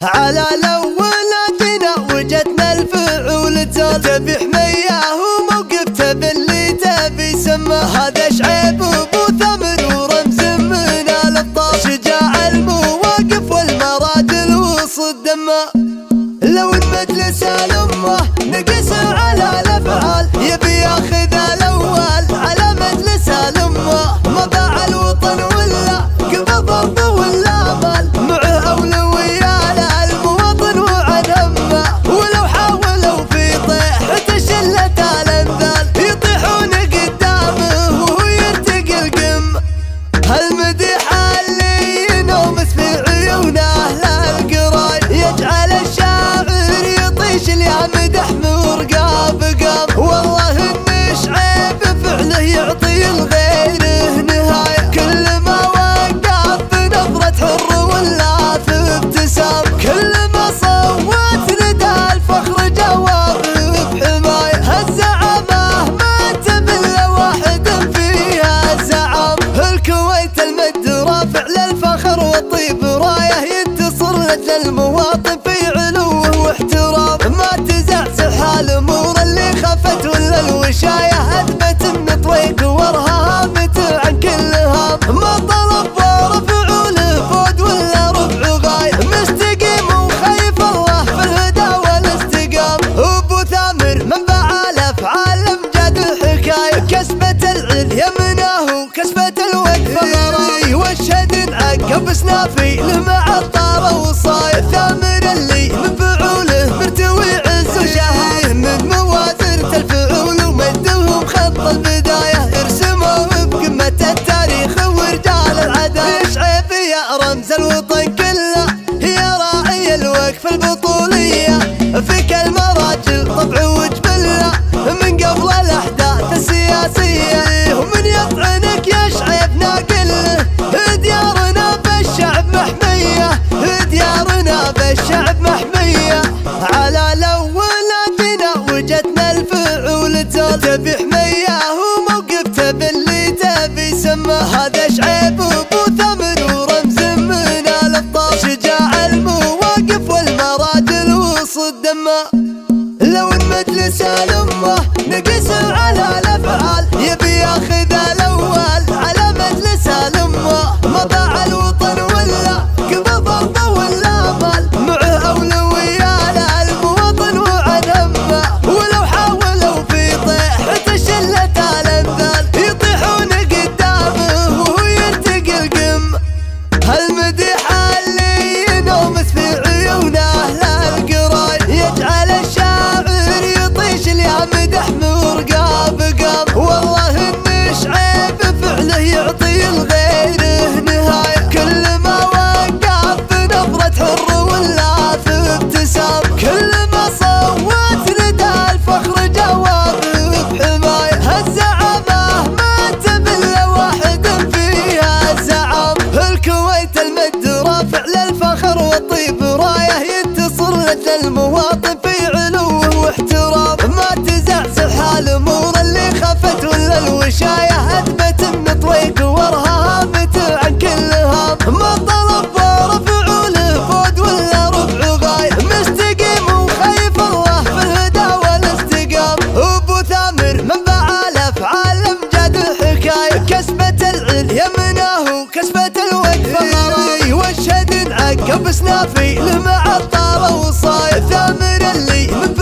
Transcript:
على الأولاتنا وجدنا الفعول تزال، تبي حمياه وموقف تبي اللي تبي سما. هذا شعيب أبو ثمر ورمز من الأبطال، شجاع المواقف والمراجل وصد دمه. لو المجلس الأمة نقسم على الأفعال، يبي ياخذ الأول على مجلس الأمة. ما باع الوطن ولا قبض ضرب ولا مال، معه أولوية للمواطن وعن همه. ولو حاولوا في طيحة شلة الأمثال، يطيحون قدامه وهو يرتقي القمة. هالمديح اللي ينومس في عيونه للقراي، يجعل يا مدح مرقاب قام. والله ان شعيب فعله يعطي لغيره نهايه، كل ما وقف بنظرة حر ولا في ابتسام، كل ما صوت ندى الفخر جواب بحمايه. هالزعامه ما تبل واحد فيها زعام، الكويت المجد رافع للفخر والطيب رايه، ينتصر لاجل المواطن في علوه واحترام. ما تزعزع الامور اللي خفت ولا الوشايه، اثبت ان طريق ورهامت عن كل هام. ما طلب ورفعوله فود ولا ربع غايه، مستقيم وخايف الله في الهدى والاستقام. ابو ثامر منبع الافعال امجاد الحكايه، كسبة العليا منه كسبة الوقفه. واشهد ان عقب سنافي له مع الطاره وصايا، ثامر اللي من فعوله مرتوي عز وشهيه، من موازنة الفعول ومدهم خط البدايه. ارسموه بقمة التاريخ ورجال العداله، شعيب يا رمز الوطن كله، يا راعي الوقف البطوليه. فيك المراجل طبع وجبله من قبل الاحداث السياسيه، ومن يطعنك يا شعيب ناقله. ديارنا بالشعب محميه، ديارنا بالشعب محميه. على الأولاتنا وجدنا الفعول تزال، تبي حمياه وموقف تبي اللي تبي سما. هذا شعيب أبو ثمر ورمز من الأبطال، شجاع المواقف والمراجل وصد دمه. لو المجلس الأمة نقسم على الأفعال، يبي ياخذ الأول على مجلس الأمة. ما باع الوطن ولا قبض ضرب ولا مال، معه أولوية للمواطن وعن همه. ولو حاولوا في طيحة شلة الأمثال، يطيحون قدامه وهو يرتقي القمة. هالمديح اللي ينومس في عيونه للقراي، يجعل الشاعر يطيش يا مدح مرقاب قام. والله ان شعيب فعله يعطي لغيره نهايه، كل ما وقف بنظرة حر ولا في ابتسام، كل ما صوت ندى الفخر جواب بحمايه. هالزعامه ما تبل واحد فيها زعام، الكويت المجد رافع للفخر والطيب رايه، ينتصر لاجل المواطن في علوه واحترام. ما تزعزع الامور اللي خفت ولا الوشايه، اثبت ان طريق ورهامت عن كل هام. ما طلب ورفعوله فود ولا ربع غايه، مستقيم وخايف الله في الهدى والاستقام. ابو ثامر منبع الافعال امجاد الحكايه، كسبة العليا منه كسبة الوقفه. واشهد ان عقب سنافي له مع الطاره وصايا، ثامر اللي من